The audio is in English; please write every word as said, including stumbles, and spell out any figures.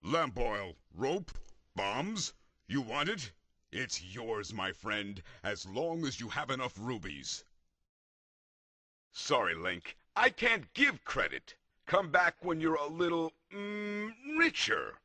Lamp oil, rope, bombs. You want it? It's yours, my friend, as long as you have enough rubies. Sorry, Link. I can't give credit. Come back when you're a little, mm, richer.